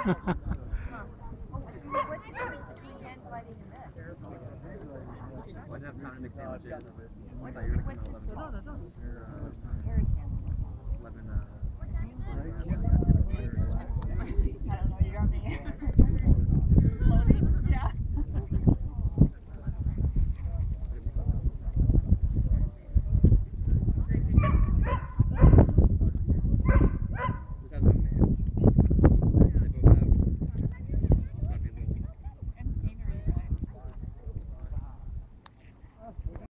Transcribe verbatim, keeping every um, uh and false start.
Wouldn't have time to make sandwiches. I thought you were gonna come at eleven o'clock. eleven, uh... I don't know, you got me.